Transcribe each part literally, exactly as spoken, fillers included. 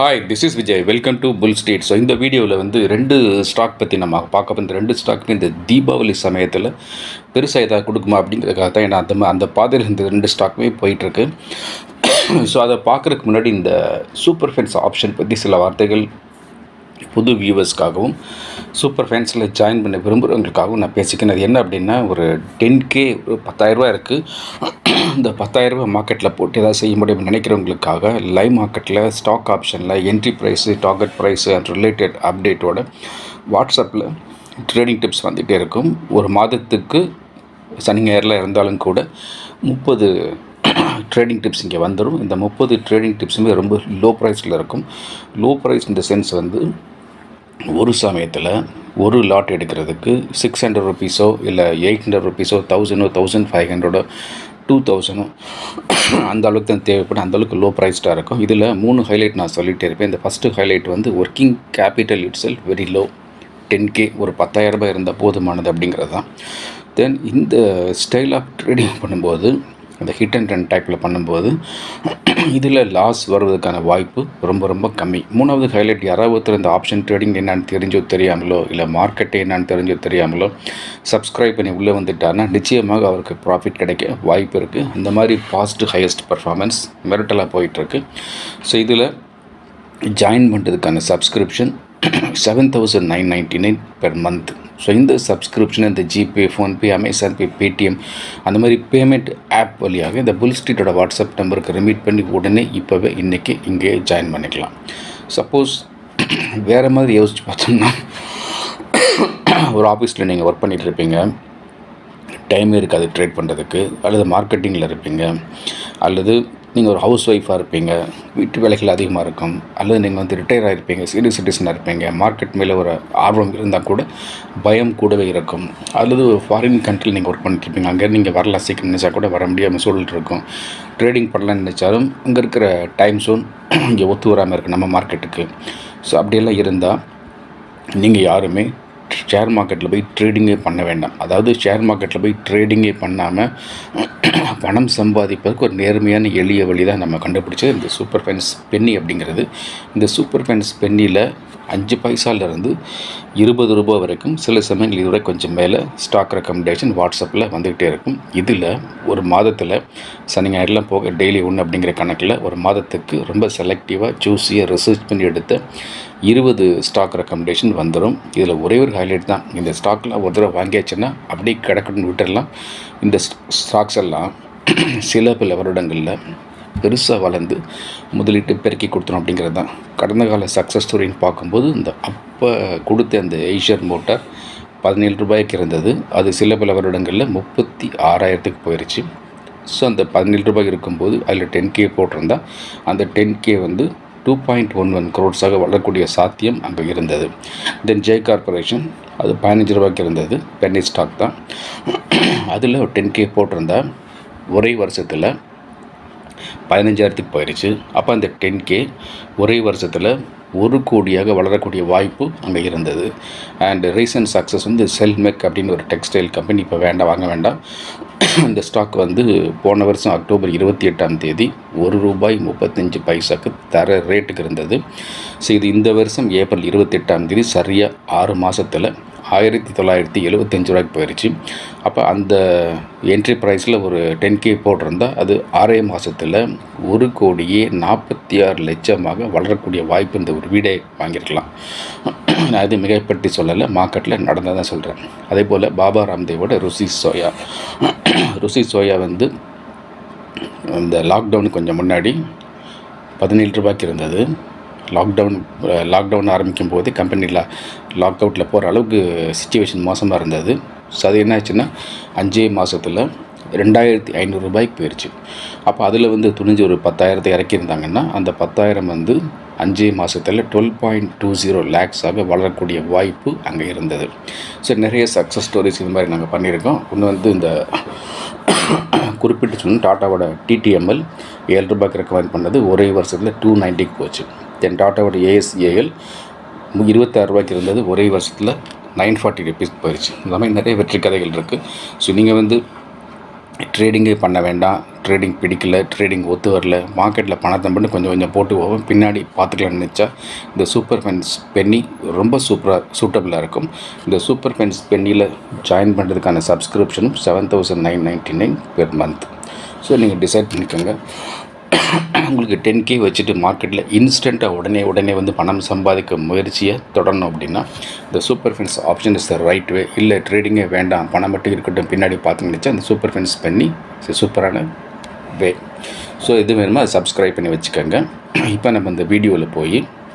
Hi, this is Vijay. Welcome to Bull Street. So இந்த வீடியோவில் வந்து ரெண்டு ஸ்டாக் பற்றி நம்ம பார்க்க போகிற இந்த ரெண்டு ஸ்டாக்குமே இந்த தீபாவளி சமயத்தில் பெருசாக ஏதாவது கொடுக்குமா அப்படிங்கிறதுக்காக தான் ஏன்னா அந்த அந்த பாதையில் இந்த ரெண்டு ஸ்டாக்குமே போயிட்டுருக்கு. ஸோ அதை பார்க்குறதுக்கு முன்னாடி இந்த சூப்பர் ஃபேன்ஸ் ஆப்ஷன் பற்றி சில வார்த்தைகள் புது வியூவர்ஸ்க்காகவும் சூப்பர் ஃபேன்ஸில் ஜாயின் பண்ண விரும்புகிறவங்களுக்காகவும் நான் பேசிக்கிறேன். அது என்ன அப்படின்னா, ஒரு டென் கே ஒரு பத்தாயிரரூபா இருக்குது. இந்த பத்தாயிரரூபா மார்க்கெட்டில் போட்டு ஏதாவது செய்ய முடியும்னு நினைக்கிறவங்களுக்காக லைவ் மார்க்கெட்டில் ஸ்டாக் ஆப்ஷனில் entry price, target price and related அப்டேட்டோட வாட்ஸ்அப்பில் ட்ரேடிங் டிப்ஸ் வந்துகிட்டே இருக்கும். ஒரு மாதத்துக்கு சனி ஞாயிறில் இருந்தாலும் கூட முப்பது ட்ரேடிங் டிப்ஸ் இங்கே வந்துடும். இந்த முப்பது ட்ரேடிங் டிப்ஸுமே ரொம்ப லோ ப்ரைஸில் இருக்கும். லோ ப்ரைஸ் இந்த சென்ஸ் வந்து ஒரு சமயத்தில் ஒரு லாட் எடுக்கிறதுக்கு சிக்ஸ் ஹண்ட்ரட் ருபீஸோ இல்லை எயிட் ஹண்ட்ரட் ருபீஸோ தௌசண்டோ தௌசண்ட் ஃபைவ் ஹண்ட்ரடோ டூ தௌசண்டோ அந்த அளவுக்கு தான் தேவைப்படும். அந்தளவுக்கு லோ ப்ரைஸ்டாக இருக்கும். இதில் மூணு ஹைலைட் நான் சொல்லிகிட்டே இருப்பேன். இந்த ஃபஸ்ட்டு ஹைலைட் வந்து working capital itself very low, ten K ஒரு பத்தாயிரரூபா இருந்தால் போதுமானது அப்படிங்கிறது தான். தென் இந்த ஸ்டைல் ஆஃப் ட்ரேடிங் பண்ணும்போது, இந்த ஹிட் அண்ட் ரன் டைப்பில் பண்ணும்போது இதில் லாஸ் வருவதற்கான வாய்ப்பு ரொம்ப ரொம்ப கம்மி. மூணாவது ஹைலைட், யாராவது ஒருத்தர் இந்த ஆப்ஷன் ட்ரேடிங் என்னான்னு தெரிஞ்சோ தெரியாமலோ இல்லை மார்க்கெட்டை என்னான்னு தெரிஞ்சோ தெரியாமலோ சப்ஸ்கிரைப் பண்ணி உள்ளே வந்துட்டான்னா நிச்சயமாக அவருக்கு ப்ராஃபிட் கிடைக்க வாய்ப்பு இருக்குது. அந்த மாதிரி ஃபாஸ்ட் ஹையஸ்ட் பர்ஃபார்மன்ஸ் மிரட்டலாக போயிட்டுருக்கு. ஸோ இதில் ஜாயின் பண்ணுறதுக்கான subscription seven thousand nine ninety nine per month. So இந்த சப்ஸ்கிரிப்ஷன் இந்த GPay, PhonePe, Amazon pay, Paytm அந்த மாதிரி பேமெண்ட் ஆப் வழியாக இந்த புல் ஸ்ட்ரீட்டோட வாட்ஸ்அப் நம்பருக்கு ரிமீட் பண்ணி உடனே இப்போவே இன்றைக்கி இங்கே ஜாயின் பண்ணிக்கலாம். சப்போஸ் வேறு மாதிரி யோசிச்சு பார்த்தோம்னா, ஒரு ஆஃபீஸில் நீங்கள் ஒர்க் பண்ணிகிட்டு இருப்பீங்க, டைமே இருக்காது ட்ரேட் பண்ணுறதுக்கு, அல்லது மார்க்கெட்டிங்கில் இருப்பீங்க, அல்லது நீங்கள் ஒரு ஹவுஸ் ஒய்ஃபாக இருப்பீங்க, வீட்டு வேலைகள் அதிகமாக இருக்கும், அல்லது நீங்கள் வந்து ரிட்டையர் ஆகிருப்பீங்க, சீனியர் சிட்டிசனாக இருப்பீங்க, மார்க்கெட் மேலே ஒரு ஆர்வம் இருந்தால் கூட பயம் கூடவே இருக்கும், அல்லது ஒரு ஃபாரின் கண்ட்ரியில் நீங்கள் ஒர்க் பண்ணிட்டுருப்பீங்க, அங்கே நீங்கள் வரலாம் சீக்கிரம் நினச்சா கூட வர முடியாமல் சூழல் இருக்கும். ட்ரேடிங் பண்ணலான்னு நினச்சாலும் அங்கே இருக்கிற டைம் ஜோன் இங்கே ஒத்து வராமல் இருக்குது நம்ம மார்க்கெட்டுக்கு. ஸோ அப்படியெல்லாம் இருந்தால் நீங்கள் யாருமே ஷேர் மார்க்கெட்டில் போய் ட்ரேடிங்கே பண்ண வேண்டாம். அதாவது ஷேர் மார்க்கெட்டில் போய் ட்ரேடிங்கே பண்ணாமல் பணம் சம்பாதிப்பதற்கு ஒரு நேர்மையான எளிய வழி தான் நம்ம கண்டுபிடிச்சது இந்த சூப்பர் ஃபேன்ஸ் பென்னி அப்படிங்கிறது. இந்த சூப்பர் ஃபேன்ஸ் பென்னியில் அஞ்சு பைசாலேருந்து இருபது ரூபா வரைக்கும் சில சமயங்கள் இதோட கொஞ்சம் மேலே ஸ்டாக் ரெக்கமெண்டேஷன் வாட்ஸ்அப்பில் வந்துக்கிட்டே இருக்கும். இதில் ஒரு மாதத்தில் சனி ஞாயிறுலாம் போக டெய்லி ஒன்று அப்படிங்கிற கணக்கில் ஒரு மாதத்துக்கு ரொம்ப செலக்டிவாக சூஸியாக ரிசர்ச் பண்ணி எடுத்த இருபது ஸ்டாக் ரெக்கமெண்டேஷன் வந்துடும். இதில் ஒரே ஒரு ஹைலைட் தான், இந்த ஸ்டாக்லாம் ஒரு தடவை வாங்கியாச்சுன்னா அப்படியே கிடக்குன்னு விட்டுடலாம். இந்த ஸ்டாக்ஸ் எல்லாம் சில பல வருடங்களில் பெருசாக வளர்ந்து முதலீட்டு பெருக்கி கொடுத்துரும் அப்படிங்கிறது தான். கடந்த கால சக்ஸஸ் ஸ்டோரின்னு பார்க்கும்போது இந்த அப்போ கொடுத்த அந்த ஏஷியர் மோட்டார் பதினேழு ரூபாய்க்கு இருந்தது, அது சில பல வருடங்களில் முப்பத்தி ஆறாயிரத்துக்கு போயிடுச்சு. ஸோ அந்த பதினேழு ரூபாய் இருக்கும்போது அதில் டென் கே போட்டிருந்தா அந்த டென் கே வந்து டூ பாயிண்ட் ஒன் ஒன் க்ரோட்ஸாக வளரக்கூடிய சாத்தியம் அங்கே இருந்தது. தென் ஜெய் கார்பரேஷன் அது பதினஞ்சு ரூபாய்க்கு இருந்தது, பென்னி ஸ்டாக் தான். அதில் ஒரு டென் கே போட்டிருந்தா ஒரே வருஷத்தில் பதினஞ்சாயிரத்துக்கு போயிடுச்சு. அப்போ அந்த டென் கே ஒரே வருஷத்தில் ஒரு கோடியாக வளரக்கூடிய வாய்ப்பு அங்கே இருந்தது. அண்ட் ரீசன்ட் சக்ஸஸ் வந்து செல்மெக் அப்படின்னு ஒரு டெக்ஸ்டைல் கம்பெனி இப்போ வேண்டாம் வாங்க வேண்டாம். இந்த ஸ்டாக் வந்து போன வருஷம் அக்டோபர் இருபத்தி எட்டாம் தேதி ஒரு ரூபாய் முப்பத்தஞ்சு பைசாக்கு தர ரேட்டுக்கு இருந்தது. ஸோ இது இந்த வருஷம் ஏப்ரல் இருபத்தெட்டாம் தேதி சரியாக ஆறு மாதத்தில் ஆயிரத்தி தொள்ளாயிரத்தி எழுபத்தஞ்சு ரூபாய்க்கு போயிடுச்சு. அப்போ அந்த என்ட்ரி ப்ரைஸில் ஒரு டென் கே போட்டிருந்தால் அது ஆறே மாதத்தில் ஒரு கோடியே நாற்பத்தி ஆறு லட்சமாக வளரக்கூடிய வாய்ப்பு இந்த ஒரு வீடை வாங்கியிருக்கலாம். நான் இது மிகைப்பற்றி சொல்லலை, மார்க்கெட்டில் நடந்ததான் சொல்கிறேன். அதே போல் பாபா ராம்தேவோட ருசி சோயா ருசி சோயா வந்து இந்த லாக்டவுனுக்கு கொஞ்சம் முன்னாடி பதினேழு ரூபாய்க்கு இருந்தது. லாக்டவுன் லாக்டவுன் ஆரம்பிக்கும் போது கம்பெனியில் லாக் அவுட்டில் போகிற அளவுக்கு சிச்சுவேஷன் மோசமாக இருந்தது. ஸோ அது என்ன ஆச்சுன்னா அஞ்சே மாதத்தில் ரெண்டாயிரத்தி ஐநூறு ரூபாய்க்கு போயிடுச்சு. அப்போ அதில் வந்து துணிஞ்சு ஒரு பத்தாயிரத்தை இறக்கியிருந்தாங்கன்னா அந்த பத்தாயிரம் வந்து அஞ்சே மாதத்தில் டுவெல் பாயிண்ட் டூ ஜீரோ லேக்ஸாக வளரக்கூடிய வாய்ப்பு அங்கே இருந்தது. ஸோ நிறைய சக்ஸஸ் ஸ்டோரிஸ் இது மாதிரி நாங்கள் பண்ணியிருக்கோம். ஒன்று வந்து இந்த குறிப்பிட்டு சொன்னால் டாட்டாவோட டிடிஎம்எல் ஏழு ரூபாய்க்கு ரெக்கமெண்ட் பண்ணது ஒரே வருஷத்தில் டூ நைன்ட்டிக்கு போச்சு. தென் டாட்டாவோட ஏஎஸ்ஏஎல் இருபத்தாறு ரூபாய்க்கு இருந்தது, ஒரே வருஷத்தில் நைன் ஃபார்ட்டி ருபீஸ் போயிடுச்சு. இந்த மாதிரி நிறைய வெற்றி கதைகள் இருக்குது. ஸோ நீங்கள் வந்து ட்ரேடிங்கே பண்ண வேண்டாம், ட்ரேடிங் பிடிக்கல, ட்ரேடிங் ஒத்து வரல, மார்க்கெட்டில் பணத்தை மட்டும் கொஞ்சம் கொஞ்சம் போட்டு போவோம், பின்னாடி பார்த்துக்கலாம்னு நினச்சா இந்த சூப்பர் ஃபென்ஸ் பென்னி ரொம்ப சூப்பராக சூட்டபுளாக இருக்கும். இந்த சூப்பர் ஃபென்ஸ் பென்னியில் ஜாயின் பண்ணுறதுக்கான சப்ஸ்கிரிப்ஷனும் seven thousand nine ninety nine per month. So நீங்கள் டிசைட் பண்ணிக்கோங்க. உங்களுக்கு டென் கே வச்சுட்டு மார்க்கெட்டில் இன்ஸ்டண்ட்டாக உடனே உடனே வந்து பணம் சம்பாதிக்க முயற்சியை தொடரணும் அப்படின்னா இந்த super fence option is the right way. இல்லை ட்ரேடிங்கே வேண்டாம், பணம் மட்டும் இருக்கட்டும், பின்னாடி பார்த்து நினச்சா அந்த சூப்பர் ஃபென்ஸ் பண்ணி சூப்பரான வே. ஸோ இது வேணுமா அதை சப்ஸ்கிரைப் பண்ணி வச்சுக்கோங்க. இப்போ நம்ம இந்த வீடியோவில் போய்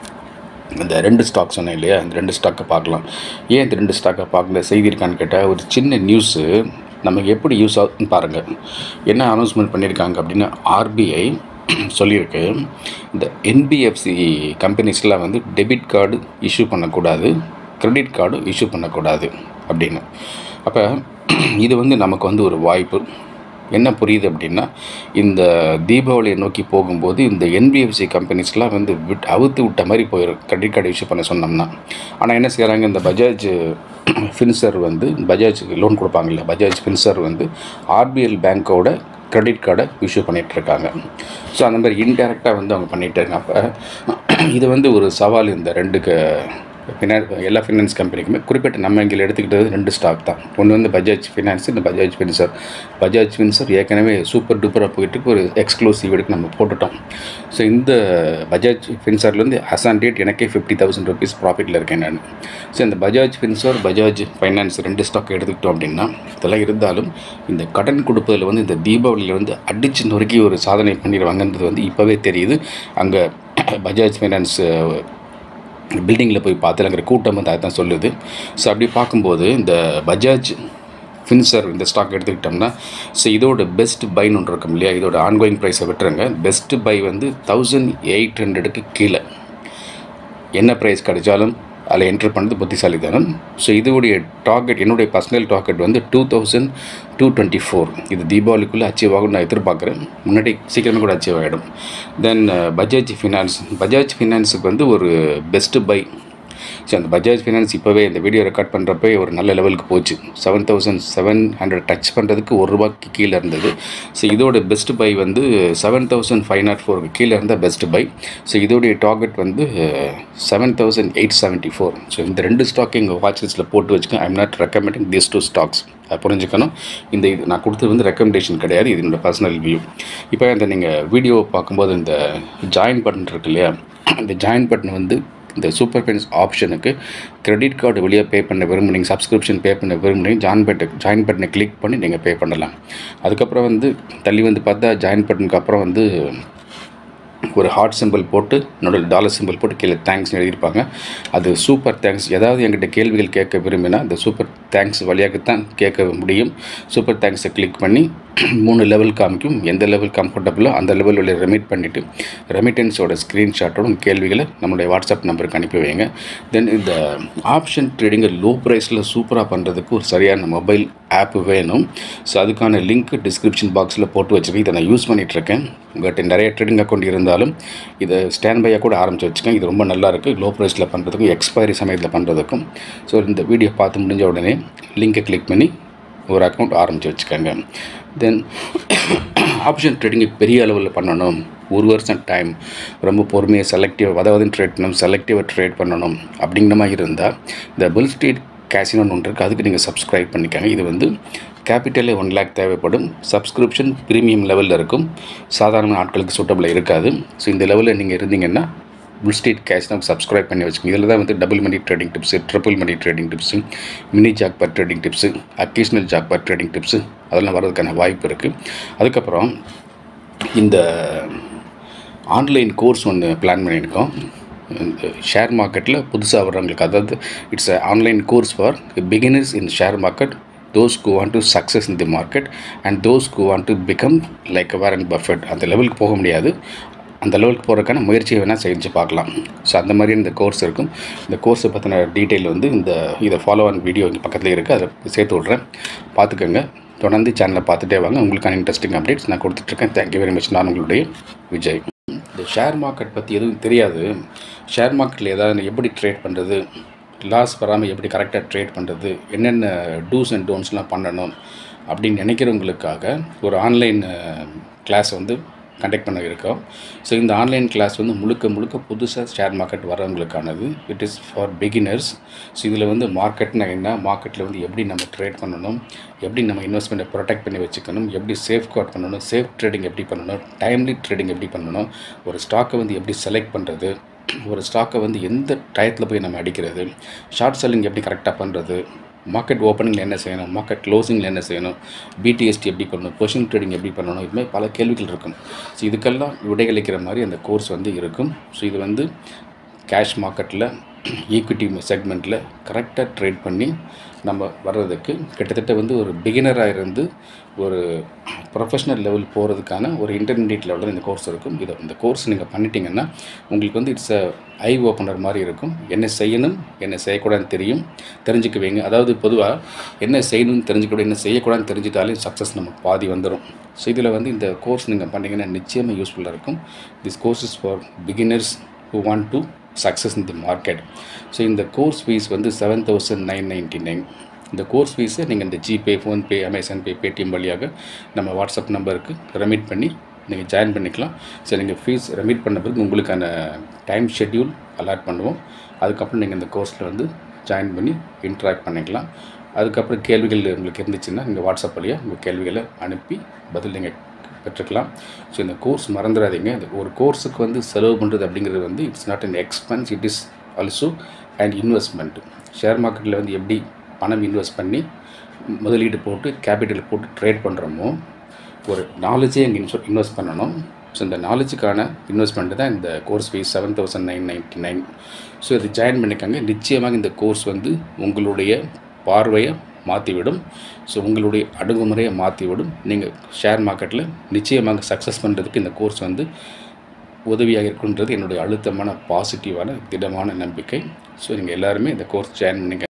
இந்த ரெண்டு ஸ்டாக் சொன்னேன் இல்லையா, இந்த ரெண்டு ஸ்டாக்கை பார்க்கலாம். ஏன் இந்த ரெண்டு ஸ்டாக்கை பார்க்கல, செய்தி இருக்கான்னு கேட்டால் ஒரு சின்ன நியூஸு நமக்கு எப்படி யூஸ் ஆகுதுன்னு பாருங்கள். என்ன அனௌன்ஸ்மெண்ட் பண்ணியிருக்காங்க அப்படின்னா ஆர்பிஐ சொல்லியிருக்கு, இந்த என்பிஎஃப்சி கம்பெனிஸ்லாம் வந்து டெபிட் கார்டு இஷ்யூ பண்ணக்கூடாது, கிரெடிட் கார்டு இஷ்யூ பண்ணக்கூடாது அப்படின்னு. அப்போ இது வந்து நமக்கு வந்து ஒரு வாய்ப்பு. என்ன புரியுது அப்படின்னா இந்த தீபாவளியை நோக்கி போகும்போது இந்த என்பிஎஃப்சி கம்பெனிஸ்லாம் வந்து விட் அவுத்து விட்ட மாதிரி போயிடும் கிரெடிட் கார்டு இஷ்யூ பண்ண சொன்னோம்னா. ஆனால் என்ன செய்கிறாங்க, இந்த பஜாஜ் ஃபின்சர் வந்து பஜாஜ் லோன் கொடுப்பாங்கல்ல, பஜாஜ் ஃபின்சர் வந்து ஆர்பிஎல் பேங்க்கோட கிரெடிட் கார்டை இஷ்யூ பண்ணிகிட்ருக்காங்க. ஸோ அந்த மாதிரி இன்டெரக்டாக வந்து அவங்க பண்ணிகிட்டு. அப்போ இது வந்து ஒரு சவால் இந்த ரெண்டு க ஃபினான் எல்லா ஃபினான்ஸ் கம்பெனிக்குமே. குறிப்பிட்ட நம்ம இங்கே எடுத்துக்கிட்டது ரெண்டு ஸ்டாக் தான். ஒன்று வந்து பஜாஜ் ஃபினான்ஸ், இந்த பஜாஜ் ஃபின்சர். பஜாஜ் ஃபின்சர் ஏற்கனவே சூப்பர் டூப்பராக போயிட்டு ஒரு எக்ஸ்க்ளூசிவ் எடுத்து நம்ம போட்டுட்டோம். ஸோ இந்த பஜாஜ் ஃபின்சர்லேருந்து அசான் டேட் எனக்கே ஃபிஃப்டி தௌசண்ட் ருபீஸ் ப்ராஃபிட்டில் இருக்கேன் நான். ஸோ இந்த பஜாஜ் ஃபின்சர், பஜாஜ் ஃபைனான்ஸ் ரெண்டு ஸ்டாக் எடுத்துக்கிட்டோம் அப்படின்னா இதெல்லாம் இருந்தாலும் இந்த கடன் கொடுப்பதில் வந்து இந்த தீபாவளியில் வந்து அடித்து நொறுக்கி ஒரு சாதனை பண்ணிடுவாங்கன்றது வந்து இப்போவே தெரியுது. அங்கே பஜாஜ் ஃபைனான்ஸ் பில்டிங்கில் போய் பார்த்துலங்கிற கூட்டம் வந்து அதை தான் சொல்லுது. ஸோ அப்படி பார்க்கும்போது இந்த பஜாஜ் ஃபின்சர் இந்த ஸ்டாக் எடுத்துக்கிட்டோம்னா ஸோ இதோட பெஸ்ட் பைன்னு ஒன்று இருக்கும் இல்லையா, இதோட ஆன்கோயிங் ப்ரைஸை விட்டுருங்க. பெஸ்ட் பை வந்து தௌசண்ட் எயிட் ஹண்ட்ரடுக்கு கீழே என்ன ப்ரைஸ் கிடைச்சாலும் அதில் என்ட்ரு பண்ணுறது புத்திசாலித்தனம். ஸோ இதோடைய டார்கெட், என்னுடைய பர்சனல் டார்கெட் வந்து two thousand two twenty four இது தீபாவளிக்குள்ளே அச்சீவ் ஆகும் நான் எதிர்பார்க்குறேன். முன்னாடி சீக்கிரமே கூட அச்சீவ் ஆகிடும். தென் பஜாஜ் ஃபினான்ஸ், பஜாஜ் ஃபினான்ஸுக்கு வந்து ஒரு பெஸ்ட்டு பை. ஸோ அந்த பஜாஜ் ஃபினான்ஸ் இப்போவே இந்த வீடியோ ரெக்கார்ட் பண்ணுறப்ப ஒரு நல்ல லெவலுக்கு போச்சு. Seven thousand seven hundred touch பண்ணுறதுக்கு ஒரு ரூபாய்க்கு கீழே இருந்தது. ஸோ இதோட பெஸ்ட் பை வந்து செவன் தௌசண்ட் ஃபைவ் நாட் ஃபோருக்கு கீழே இருந்தால் பெஸ்ட் பை. ஸோ இதோடைய டார்கெட் வந்து seven thousand eight seventy four. So இந்த ரெண்டு ஸ்டாக் எங்கள் வாட்ச் லிஸ்ட்டில் போட்டு வச்சுக்கேன். I am not recommending this two stocks. அதை புரிஞ்சுக்கணும். இந்த இது நான் கொடுத்தது வந்து ரெக்கமெண்டேஷன் கிடையாது, இது என்னோடய பர்சனல் வியூ. இப்போ இந்த நீங்கள் வீடியோவை பார்க்கும்போது இந்த ஜாயின் பட்டன் இருக்கு இல்லையா, இந்த ஜாயின் பட்டன் வந்து இந்த சூப்பர் ஃபென்ஸ் ஆப்ஷனுக்கு கிரெடிட் கார்டு வழியாக பே பண்ண விரும்புனீங்க, சப்ஸ்கிரிப்ஷன் பே பண்ண விரும்புனீங்க, ஜாயின் பட்டன் ஜாயின் பட்டனை கிளிக் பண்ணி நீங்கள் பே பண்ணலாம். அதுக்கப்புறம் வந்து தள்ளி வந்து பார்த்தா ஜாயின் பட்டனுக்கு அப்புறம் வந்து ஒரு ஹார்ட் சிம்பிள் போட்டு என்னோட டாலர் சிம்பிள் போட்டு கீழே தேங்க்ஸ்னு எழுதியிருப்பாங்க. அது சூப்பர் தேங்க்ஸ். ஏதாவது என்கிட்ட கேள்விகள் கேட்க விரும்பினா இந்த சூப்பர் தேங்க்ஸ் வழியாகத்தான் கேட்க முடியும். சூப்பர் தேங்க்ஸை கிளிக் பண்ணி மூணு லெவல் காமிக்கும். எந்த லெவல் கம்ஃபர்டபுளோ அந்த லெவல் வழியை ரெமிட் பண்ணிவிட்டு ரெமிட்டன்ஸோட ஸ்க்ரீன்ஷாட்டோட கேள்விகளை நம்மளுடைய வாட்ஸ்அப் நம்பருக்கு அனுப்பி வைங்க. தென் இந்த ஆப்ஷன் ட்ரேடிங்கை லோ ப்ரைஸில் சூப்பராக பண்ணுறதுக்கு ஒரு சரியான மொபைல் ஆப் வேணும். ஸோ அதுக்கான லிங்க் டிஸ்கிரிப்ஷன் பாக்ஸில் போட்டு வச்சுருக்கேன். இதை நான் யூஸ் பண்ணிகிட்ருக்கேன். உங்கள்கிட்ட நிறைய ட்ரேடிங் அக்கௌண்ட் இருந்தாலும் இதை ஸ்டாண்ட் பையாக கூட ஆரம்பித்து வச்சுக்கேன். இது ரொம்ப நல்லாயிருக்கு லோ ப்ரைஸில் பண்ணுறதுக்கும் எக்ஸ்பைரி சமயத்தில் பண்ணுறதுக்கும். ஸோ இந்த வீடியோ பார்த்து முடிஞ்ச உடனே லிங்கை கிளிக் பண்ணி ஒரு அக்கௌண்ட் ஆரம்பித்து வச்சுக்கோங்க. தென் ஆப்ஷன் ட்ரேடிங்கை பெரிய அளவில் பண்ணணும், ஒரு வருஷம் டைம், ரொம்ப பொறுமையாக செலக்டிவ் அதாவது ட்ரேட் பண்ணணும், செலக்டிவாக ட்ரேட் பண்ணணும் அப்படிங்கிற மாதிரி இருந்தால் இந்த புல்ஸ்ட்ரீட் கேசினோன்னு ஒன்று இருக்குது, அதுக்கு நீங்கள் சப்ஸ்கிரைப் பண்ணிக்கோங்க. இது வந்து கேபிட்டலே ஒன் லேக் தேவைப்படும். சப்ஸ்கிரிப்ஷன் ப்ரீமியம் லெவலில் இருக்கும், சாதாரண ஆட்களுக்கு சூட்டபிளாக இருக்காது. ஸோ இந்த லெவலில் நீங்கள் இருந்தீங்கன்னா புல்ஸ்ட்ரீட் கேசினோ சப்ஸ்கிரைப் பண்ணி வச்சுக்கோங்க. இதில் தான் வந்து double money trading tips, triple money trading tips, mini jackpot trading tips, occasional jackpot trading tips அதெல்லாம் வர்றதுக்கான வாய்ப்பு இருக்குது. அதுக்கப்புறம் இந்த ஆன்லைன் கோர்ஸ் ஒன்று பிளான் பண்ணியிருக்கோம். இந்த ஷேர் மார்க்கெட்டில் புதுசாக வர்றவங்களுக்கு, அதாவது it's a online course for beginners in share market, those who want to success in the market and those who want to become like Warren Buffett. அந்த லெவலுக்கு போக முடியாது, அந்த லெவலுக்கு போகிறதுக்கான முயற்சியை வேணால் செஞ்சு பார்க்கலாம். ஸோ அந்த மாதிரி இந்த கோர்ஸ் இருக்கும். இந்த கோர்ஸை பற்றின டீட்டெயில் வந்து இந்த இதை ஃபாலோ ஆன் வீடியோ இங்கே பக்கத்தில் இருக்குது, அதை சேர்த்து விட்றேன், பார்த்துக்கோங்க. தொடர்ந்து சேனலை பார்த்துட்டே வாங்க, உங்களுக்கான இன்ட்ரெஸ்டிங் அப்டேட்ஸ் நான் கொடுத்துட்ருக்கேன். Thank you very much. நான் உங்களுடைய விஜய். இந்த ஷேர் மார்க்கெட் பற்றி எதுவும் தெரியாது, ஷேர் மார்க்கெட்டில் ஏதாவது எப்படி ட்ரேட் பண்ணுறது, லாஸ் வராமல் எப்படி கரெக்டாக ட்ரேட் பண்ணுறது, என்னென்ன டூஸ் அண்ட் டோன்ஸ்லாம் பண்ணணும் அப்படின்னு நினைக்கிறவங்களுக்காக ஒரு ஆன்லைன் கிளாஸ் வந்து கண்டக்ட் பண்ண இருக்கோம். ஸோ இந்த ஆன்லைன் கிளாஸ் வந்து முழுக்க முழுக்க புதுசாக ஷேர் மார்க்கெட் வரவங்களுக்கானது. It is for beginners. So இதில் வந்து மார்க்கெட்னா என்ன, மார்க்கெட்டில் வந்து எப்படி நம்ம ட்ரேட் பண்ணணும், எப்படி நம்ம இன்வெஸ்ட்மெண்ட்டை ப்ரொடெக்ட் பண்ணி வச்சுக்கணும், எப்படி சேஃப் கார்ட் பண்ணணும், சேஃப் ட்ரேடிங் எப்படி பண்ணணும், டைம்லி ட்ரேடிங் எப்படி பண்ணணும், ஒரு ஸ்டாக்கை வந்து எப்படி செலக்ட் பண்ணுறது, ஒரு ஸ்டாக்கை வந்து எந்த டயத்தில் போய் நம்ம அடிக்கிறது, ஷார்ட் செல்லிங் எப்படி கரெக்டாக பண்ணுறது, மார்க்கெட் ஓப்பனிங்கில் என்ன செய்யணும், மார்க்கெட் க்ளோசிங்கில் என்ன செய்யணும், பிடிஎஸ்டி எப்படி பண்ணணும், பொசிஷன் ட்ரேடிங் எப்படி பண்ணணும், இதுமாதிரி பல கேள்விகள் இருக்கும். ஸோ இதுக்கெல்லாம் விடையளிக்கிற மாதிரி அந்த கோர்ஸ் வந்து இருக்கும். ஸோ இது வந்து கேஷ் மார்க்கெட்டில் ஈக்விட்டி செக்மெண்ட்டில் கரெக்டாக ட்ரேட் பண்ணி நம்ம வர்றதுக்கு கிட்டத்தட்ட வந்து ஒரு பிகினராக இருந்து ஒரு ப்ரொஃபஷ்னல் லெவல் போகிறதுக்கான ஒரு இன்டர்மீடியட் லெவலில் இந்த கோர்ஸ் இருக்கும். இதை இந்த கோர்ஸ் நீங்கள் பண்ணிட்டீங்கன்னா உங்களுக்கு வந்து இட்ஸ் அ ஐ ஓப்பனர் மாதிரி இருக்கும். என்ன செய்யணும் என்ன செய்யக்கூடாதுன்னு தெரியும் தெரிஞ்சுக்குவீங்க. அதாவது பொதுவாக என்ன செய்யணும்னு தெரிஞ்சுக்கூட என்ன செய்யக்கூடாதுன்னு தெரிஞ்சுட்டாலே சக்ஸஸ் நமக்கு பாதி வந்துடும். ஸோ இதில் வந்து இந்த கோர்ஸ் நீங்கள் பண்ணிங்கன்னா நிச்சயமாக யூஸ்ஃபுல்லாக இருக்கும். This course is for beginners who want to success in the market. So இந்த கோர்ஸ் ஃபீஸ் வந்து seven thousand nine ninety nine. இந்த கோர்ஸ் ஃபீஸை நீங்கள் இந்த GPay, PhonePe, Amazon pay, Paytm வழியாக நம்ம வாட்ஸ்அப் நம்பருக்கு ரெமிட் பண்ணி நீங்கள் ஜாயின் பண்ணிக்கலாம். ஸோ நீங்கள் ஃபீஸ் ரெமிட் பண்ண பிறகு உங்களுக்கான டைம் ஷெட்யூல் அலாட் பண்ணுவோம். அதுக்கப்புறம் நீங்கள் இந்த கோர்ஸில் வந்து ஜாயின் பண்ணி இன்ட்ராக்ட் பண்ணிக்கலாம். அதுக்கப்புறம் கேள்விகள் உங்களுக்கு இருந்துச்சுன்னா நீங்கள் வாட்ஸ்அப் வழியாக உங்கள் கேள்விகளை அனுப்பி பதில் நீங்கள் பெற்றுக்கலாம். ஸோ இந்த கோர்ஸ் மறந்துடாதீங்க. ஒரு கோர்ஸுக்கு வந்து செலவு பண்ணுறது அப்படிங்கிறது வந்து it's not an expense, it is also and investment. Share மார்க்கெட்டில் வந்து எப்படி பணம் இன்வெஸ்ட் பண்ணி முதலீடு போட்டு கேபிட்டல் போட்டு ட்ரேட் பண்ணுறோமோ ஒரு நாலேஜே அங்கே இன்வெஸ்ட் இன்வெஸ்ட் பண்ணணும். ஸோ இந்த நாலேஜுக்கான இன்வெஸ்ட்மெண்ட்டு தான் இந்த course fees seven thousand nine ninety nine. So இது ஜாயின் பண்ணிக்காங்க. நிச்சயமாக இந்த கோர்ஸ் வந்து உங்களுடைய பார்வையை மாற்றிவிடும். ஸோ உங்களுடைய அணுகுமுறையை மாற்றிவிடும். நீங்கள் ஷேர் மார்க்கெட்டில் நிச்சயமாக சக்ஸஸ் பண்ணுறதுக்கு இந்த கோர்ஸ் வந்து உதவியாக இருக்குன்றது என்னுடைய அழுத்தமான பாசிட்டிவான திடமான நம்பிக்கை. ஸோ நீங்கள் எல்லாருமே இந்த கோர்ஸ் ஜாயின் பண்ணிக்க